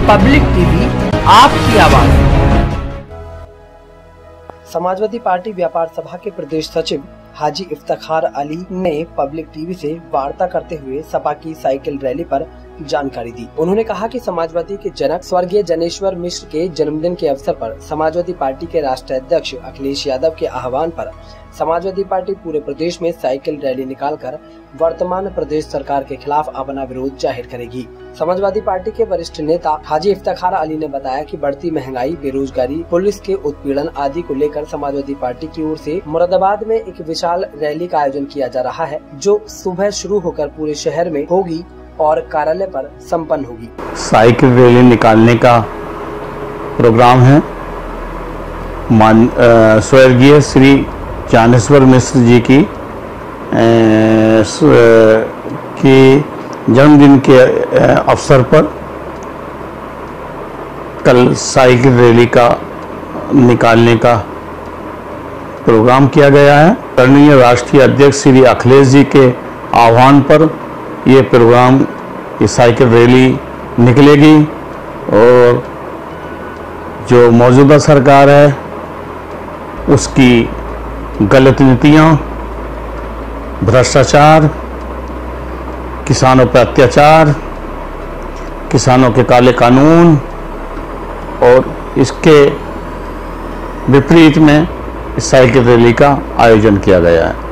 Public TV, आपकी आवाज। Samajwadi party व्यापार सभा के प्रदेश सचिव हाजी इफ्तिखार अली ने पब्लिक टीवी से वार्ता करते हुए सपा की साइकिल रैली पर जानकारी दी। उन्होंने कहा कि समाजवादी के जनक स्वर्गीय जनेश्वर मिश्र के जन्मदिन के अवसर पर समाजवादी पार्टी के राष्ट्रीय अध्यक्ष अखिलेश यादव के आह्वान पर समाजवादी पार्टी पूरे प्रदेश में साइकिल रैली निकालकर वर्तमान प्रदेश सरकार के खिलाफ अपना विरोध जाहिर करेगी। समाजवादी पार्टी के वरिष्ठ नेता हाजी इफ्तिखार अली ने बताया कि बढ़ती महंगाई, बेरोजगारी, पुलिस के उत्पीड़न आदि को लेकर समाजवादी पार्टी की ओर से मुरादाबाद में एक विशाल रैली का आयोजन किया जा रहा है, जो सुबह शुरू होकर पूरे शहर में होगी और कार्यालय पर संपन्न होगी। साइकिल रैली निकालने का प्रोग्राम है। स्वर्गीय श्री जनेश्वर मिश्र जी की जन्मदिन के अवसर पर कल साइकिल रैली का निकालने का प्रोग्राम किया गया है। आदरणीय राष्ट्रीय अध्यक्ष श्री अखिलेश जी के आह्वान पर ये प्रोग्राम, ये साइकिल रैली निकलेगी और जो मौजूदा सरकार है उसकी गलत नीतियाँ, भ्रष्टाचार, किसानों पर अत्याचार, किसानों के काले कानून और इसके विपरीत में इस साइकिल रैली का आयोजन किया गया है।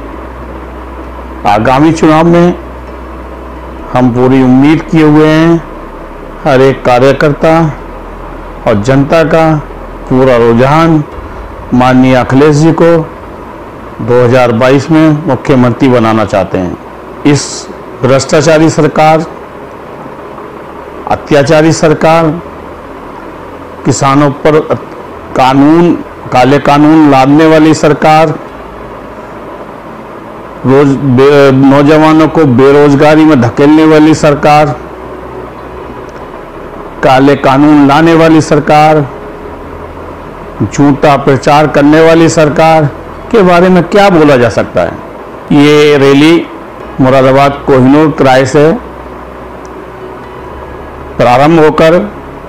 आगामी चुनाव में हम पूरी उम्मीद किए हुए हैं, हर एक कार्यकर्ता और जनता का पूरा रुझान माननीय अखिलेश जी को 2022 में मुख्यमंत्री बनाना चाहते हैं। इस भ्रष्टाचारी सरकार, अत्याचारी सरकार, किसानों पर काले कानून लादने वाली सरकार, नौजवानों को बेरोजगारी में धकेलने वाली सरकार, काले कानून लाने वाली सरकार, झूठा प्रचार करने वाली सरकार के बारे में क्या बोला जा सकता है। ये रैली मुरादाबाद कोहिनूर क्राय से प्रारंभ होकर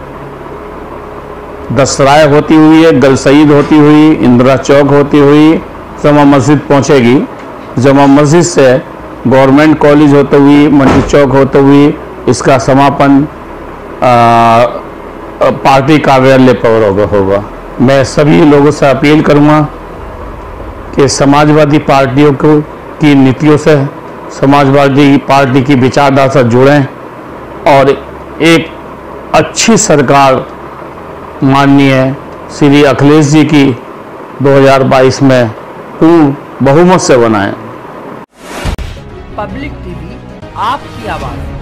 दसराय होती हुई, गल सईद होती हुई, इंदिरा चौक होती हुई जमा मस्जिद पहुंचेगी। जमा मस्जिद से गवर्नमेंट कॉलेज होते हुई, मंडी चौक होते हुई इसका समापन पार्टी कार्यालय पर होगा। मैं सभी लोगों से अपील करूंगा कि समाजवादी पार्टियों की नीतियों से, समाजवादी पार्टी की विचारधारा से जुड़ें और एक अच्छी सरकार माननीय श्री अखिलेश जी की 2022 में पूर्ण बहुमत से बनाएं। पब्लिक टीवी, आपकी आवाज।